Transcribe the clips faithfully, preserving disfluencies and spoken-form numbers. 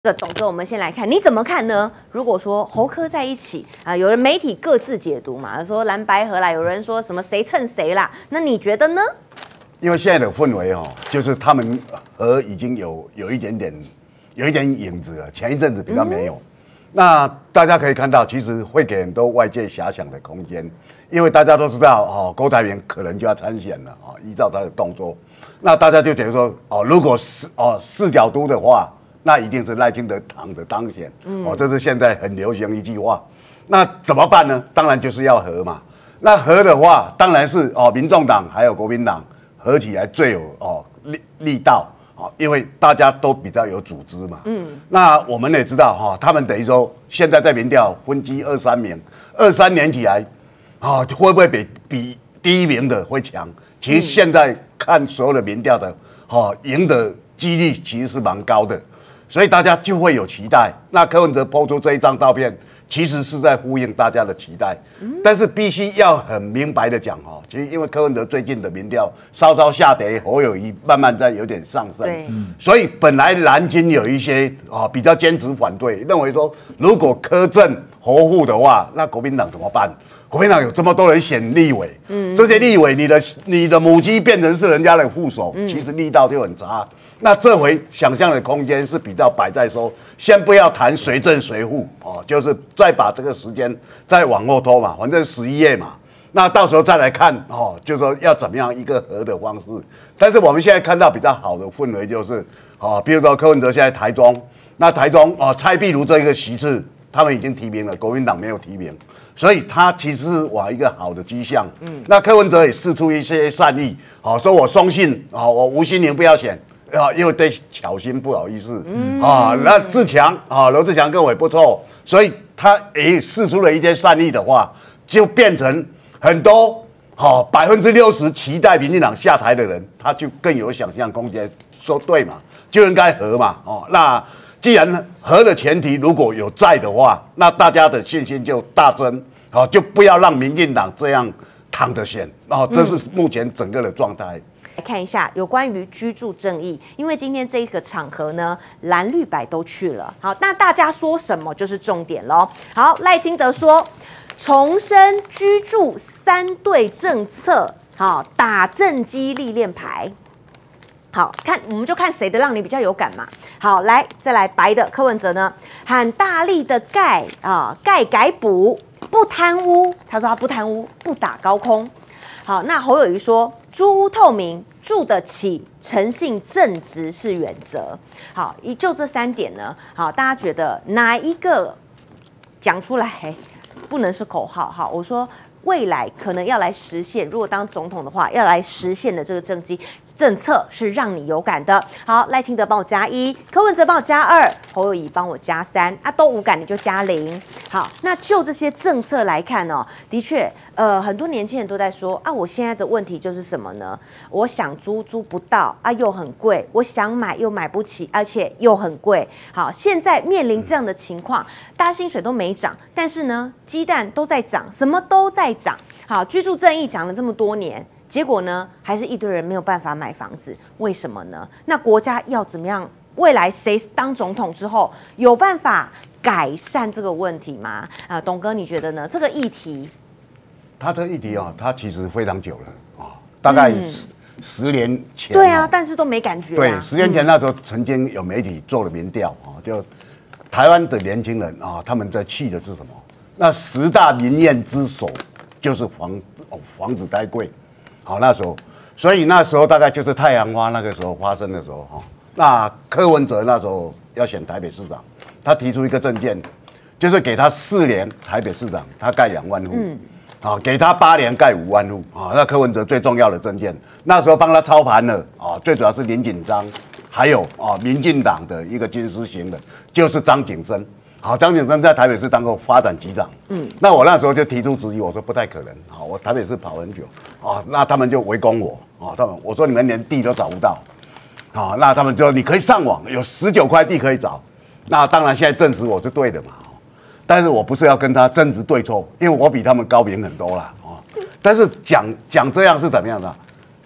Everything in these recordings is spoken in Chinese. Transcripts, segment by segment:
这个董哥，我们先来看，你怎么看呢？如果说侯柯在一起啊，有人媒体各自解读嘛，说蓝白合啦，有人说什么谁蹭谁啦，那你觉得呢？ 因为现在的氛围哦，就是他们和已经有有一点点有一点影子了，前一阵子比较没有。嗯、那大家可以看到，其实会给很多外界遐想的空间，因为大家都知道哦，郭台铭可能就要参选了啊、哦，依照他的动作，那大家就觉得说哦，如果是哦四角都的话。那一定是赖清德躺着当选，嗯、哦，这是现在很流行一句话。那怎么办呢？当然就是要和嘛。那和的话，当然是哦，民众党还有国民党合起来最有哦力力道哦，因为大家都比较有组织嘛。嗯。那我们也知道哈、哦，他们等于说现在在民调分居二三名，二三年起来，啊、哦，会不会比比第一名的会强？其实现在看所有的民调的，哦，赢的几率其实是蛮高的。所以大家就会有期待。那柯文哲抛出这一张照片，其实是在呼应大家的期待。嗯、但是必须要很明白的讲哈，其实因为柯文哲最近的民调稍稍下跌，侯友宜慢慢在有点上升。所以本来蓝军有一些啊比较坚持反对，认为说如果柯正侯副的话，那国民党怎么办？国民党有这么多人选立委，嗯、这些立委你的你的母鸡变成是人家的副手，嗯、其实力道就很差。那这回想象的空间是比较摆在说，先不要谈谁正谁负哦，就是再把这个时间再往后拖嘛，反正十一月嘛，那到时候再来看哦，就是说要怎么样一个和的方式。但是我们现在看到比较好的氛围就是哦，比如说柯文哲现在台中，那台中哦蔡壁如这一个席次，他们已经提名了，国民党没有提名。所以他其实是往一个好的迹象。嗯，那柯文哲也释出一些善意，好、哦、说我松信，啊、哦，我吴欣盈不要选，啊，因为对巧心不好意思。嗯，啊，那志强啊，罗志强跟我也不错，所以他也释出了一些善意的话，就变成很多好百分之六十期待民进党下台的人，他就更有想象空间，说对嘛，就应该和嘛，哦，那。既然和的前提如果有在的话，那大家的信心就大增，好，就不要让民进党这样躺着选，哦，这是目前整个的状态。 来看一下有关于居住正义，因为今天这个场合呢，蓝绿白都去了，好，那大家说什么就是重点咯。好，赖清德说重申居住三对政策，好，打正激励练牌。好看，我们就看谁的让你比较有感嘛。好，来再来白的柯文哲呢，喊大力的盖啊，盖改补，不贪污。他说他不贪污，不打高空。好，那侯友宜说租屋透明，住得起，诚信正直是原则。好，就这三点呢，好，大家觉得哪一个讲出来不能是口号？好，我说。未来可能要来实现，如果当总统的话，要来实现的这个政绩政策是让你有感的。好，赖清德帮我加一，柯文哲帮我加二，侯友宜帮我加三，啊，都无感你就加零。好，那就这些政策来看哦，的确，呃，很多年轻人都在说啊，我现在的问题就是什么呢？我想租租不到啊，又很贵；我想买又买不起，而且又很贵。好，现在面临这样的情况，大家薪水都没涨，但是呢，鸡蛋都在涨，什么都在涨。好，居住正义讲了这么多年，结果呢，还是一堆人没有办法买房子，为什么呢？那国家要怎么样？未来谁当总统之后，有办法改善这个问题吗？啊，董哥，你觉得呢？这个议题， 他这个议题啊、哦，他其实非常久了啊、哦，大概十、嗯、十年前、哦。 对啊，但是都没感觉、啊。 对，十年前那时候曾经有媒体做了民调啊、哦，就台湾的年轻人啊、哦，他们在气的是什么？那十大民怨之首就是房哦房子太贵，好那时候，所以那时候大概就是太阳花那个时候发生的时候哈。那柯文哲那时候要选台北市长，他提出一个政见，就是给他四年台北市长，他盖两万户，嗯，啊，给他八年盖五万户啊。那柯文哲最重要的政见，那时候帮他操盘了啊，最主要是林锦章，还有啊民进党的一个军师型的，就是张景生。好，张景生在台北市当过发展局长，嗯，那我那时候就提出质疑，我说不太可能，好，我台北市跑很久，啊，那他们就围攻我，啊，他们我说你们连地都找不到，好，那他们就你可以上网，有十九块地可以找，那当然现在证实我是对的嘛，但是我不是要跟他争执对错，因为我比他们高明很多啦，啊，但是讲讲这样是怎么样的？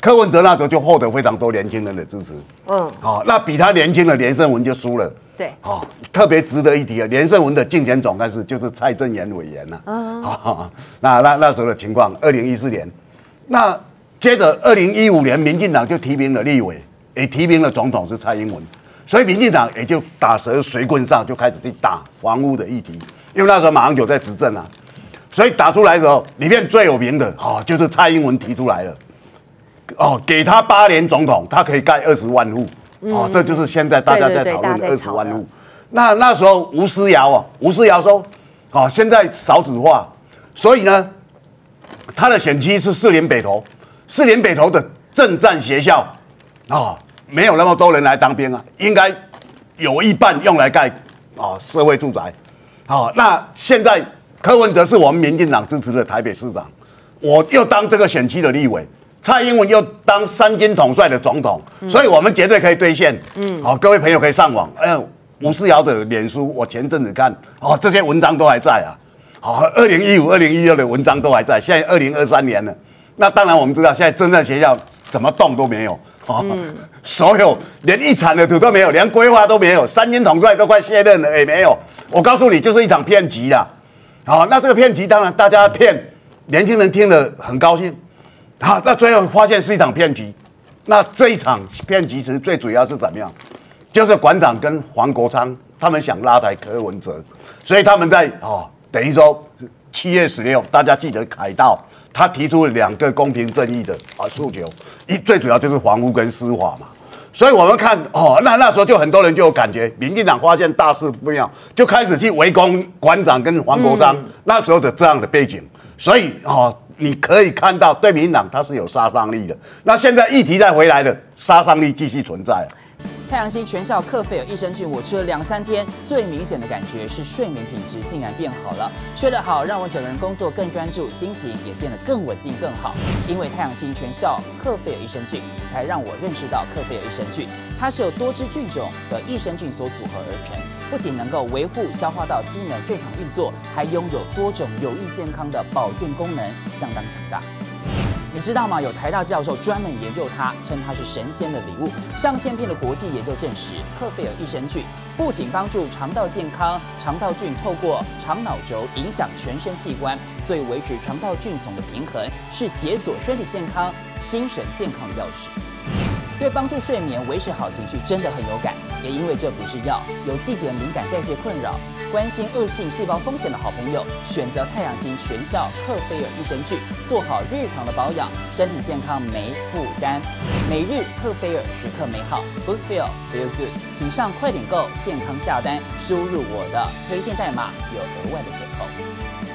柯文哲那时候就获得非常多年轻人的支持。嗯，好、哦，那比他年轻的连胜文就输了。 对， 哦，特别值得一提啊，连胜文的竞选总干事就是蔡正元委员呐、啊。嗯、哦，那那那时候的情况，二零一四年，那接着二零一五年，民进党就提名了立委，也提名了总统是蔡英文，所以民进党也就打蛇随棍上，就开始去打房屋的议题，因为那时候马英九在执政啊。所以打出来的时候，里面最有名的哦，就是蔡英文提出来了，哦，给他八年总统，他可以盖二十万户，嗯、哦，这就是现在大家在讨论的二十万户。那那时候吴思瑶啊，吴思瑶说，哦，现在少子化，所以呢，他的选区是士林北投，士林北投的政战学校，啊、哦，没有那么多人来当兵啊，应该有一半用来盖啊、哦、社会住宅，好、哦，那现在。柯文哲是我们民进党支持的台北市长，我又当这个选区的立委，蔡英文又当三军统帅的总统，嗯、所以我们绝对可以兑现。嗯，好、哦，各位朋友可以上网，哎、呃，吴思瑶的脸书，我前阵子看，哦，这些文章都还在啊。好、哦，二零一五、二零一六的文章都还在，现在二零二三年了。那当然我们知道，现在真正学校怎么动都没有，哦，嗯、所有连一铲的土都没有，连规划都没有，三军统帅都快卸任了，也没有。我告诉你，就是一场骗局啦。好，那这个骗局当然大家骗，年轻人听了很高兴。好，那最后发现是一场骗局。那这一场骗局其实最主要是怎么样？就是馆长跟黄国昌他们想拉抬柯文哲，所以他们在哦，等于说七月十六，大家记得凯道他提出了两个公平正义的啊诉求，一最主要就是房屋跟司法嘛。所以我们看哦，那那时候就很多人就有感觉，民进党发现大事不妙，就开始去围攻馆长跟黄国昌、嗯、那时候的这样的背景。所以哦，你可以看到对民进党它是有杀伤力的。那现在议题再回来了，杀伤力继续存在。 太阳星全效克菲尔益生菌，我吃了两三天，最明显的感觉是睡眠品质竟然变好了。睡得好，让我整个人工作更专注，心情也变得更稳定更好。因为太阳星全效克菲尔益生菌，才让我认识到克菲尔益生菌，它是由多支菌种的益生菌所组合而成，不仅能够维护消化道机能正常运作，还拥有多种有益健康的保健功能，相当强大。你知道吗？有台大教授专门研究它，称它是神仙的礼物。上千篇的国际研究证实，克菲尔益生菌不仅帮助肠道健康，肠道菌透过肠脑轴影响全身器官，所以维持肠道菌丛的平衡是解锁身体健康、精神健康的钥匙。对帮助睡眠、维持好情绪真的很有感，也因为这不是药，有季节敏感、代谢困扰、关心恶性细胞风险的好朋友，选择太阳星全效克菲尔益生菌，做好日常的保养，身体健康没负担。每日克菲尔时刻美好 ，Good Feel Feel Good， 请上快点购健康下单，输入我的推荐代码有额外的折扣。